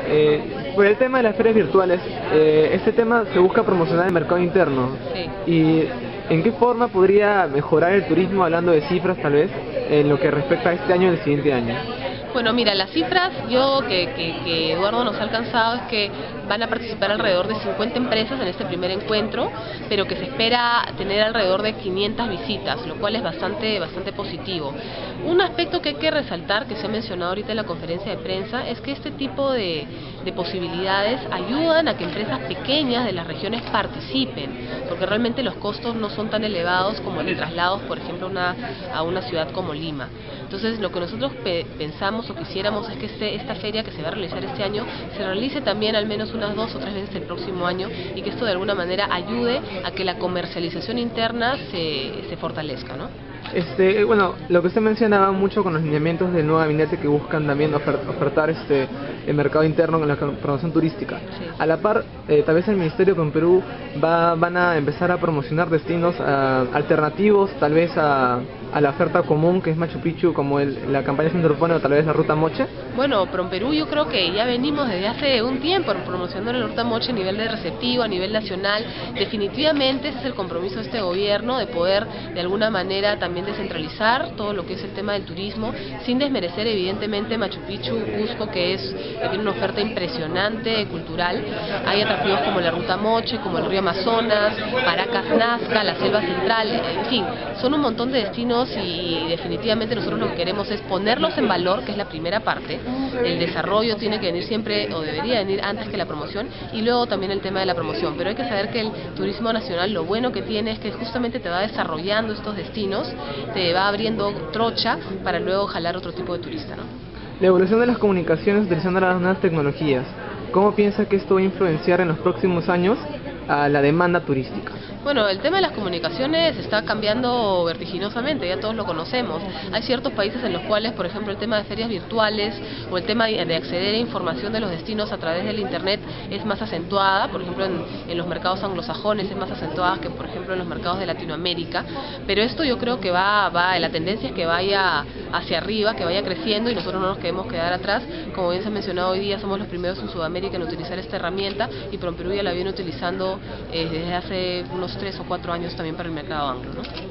Por el tema de las ferias virtuales, este tema se busca promocionar el mercado interno. Sí. ¿Y en qué forma podría mejorar el turismo, hablando de cifras tal vez, en lo que respecta a este año y el siguiente año? Bueno, mira, las cifras que Eduardo nos ha alcanzado es que van a participar alrededor de 50 empresas en este primer encuentro, pero que se espera tener alrededor de 500 visitas, lo cual es bastante positivo. Un aspecto que hay que resaltar, que se ha mencionado ahorita en la conferencia de prensa, es que este tipo de posibilidades ayudan a que empresas pequeñas de las regiones participen, porque realmente los costos no son tan elevados como de traslados, por ejemplo, a una ciudad como Lima. Entonces, lo que nosotros pensamos o quisiéramos es que esta feria que se va a realizar este año se realice también al menos unas 2 o 3 veces el próximo año, y que esto de alguna manera ayude a que la comercialización interna se fortalezca, ¿no? Bueno, lo que usted mencionaba mucho con los lineamientos del nuevo gabinete, que buscan también ofertar el mercado interno en la promoción turística. Sí. A la par, tal vez el Ministerio con Perú van a empezar a promocionar destinos alternativos, tal vez a la oferta común que es Machu Picchu, como la campaña se interpone, o tal vez la Ruta Moche. Bueno, PROMPERÚ yo creo que ya venimos desde hace un tiempo promocionando la Ruta Moche a nivel de receptivo, a nivel nacional. Definitivamente ese es el compromiso de este gobierno, de poder de alguna manera también descentralizar todo lo que es el tema del turismo, sin desmerecer evidentemente Machu Picchu, Cusco, que tiene una oferta impresionante cultural. Hay atractivos como la Ruta Moche, como el río Amazonas, Paracas, Nazca, la Selva Central, en fin, son un montón de destinos, y definitivamente nosotros lo que queremos es ponerlos en valor, que es la primera parte. El desarrollo tiene que venir siempre, o debería venir antes que la promoción, y luego también el tema de la promoción. Pero hay que saber que el turismo nacional lo bueno que tiene es que justamente te va desarrollando estos destinos, te va abriendo trocha para luego jalar otro tipo de turista, ¿no? La evolución de las comunicaciones utilizando las nuevas tecnologías, ¿cómo piensa que esto va a influenciar en los próximos años a la demanda turística? Bueno, el tema de las comunicaciones está cambiando vertiginosamente, ya todos lo conocemos. Hay ciertos países en los cuales, por ejemplo, el tema de ferias virtuales o el tema de acceder a información de los destinos a través del Internet es más acentuada. Por ejemplo, en los mercados anglosajones es más acentuada que, por ejemplo, en los mercados de Latinoamérica. Pero esto yo creo que la tendencia es que vaya hacia arriba, que vaya creciendo, y nosotros no nos queremos quedar atrás. Como bien se ha mencionado hoy día, somos los primeros en Sudamérica en utilizar esta herramienta, y PROMPERÚ ya la viene utilizando desde hace unos 3 o 4 años también para el mercado anglo, ¿no?